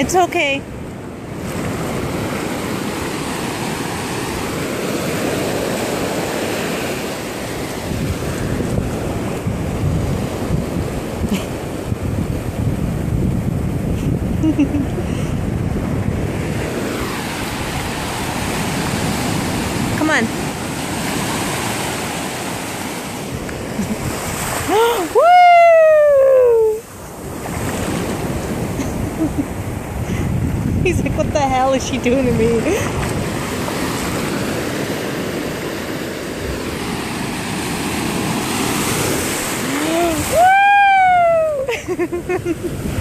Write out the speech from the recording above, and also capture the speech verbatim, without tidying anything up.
It's okay. Come on. Woo! He's like, what the hell is she doing to me? Woo!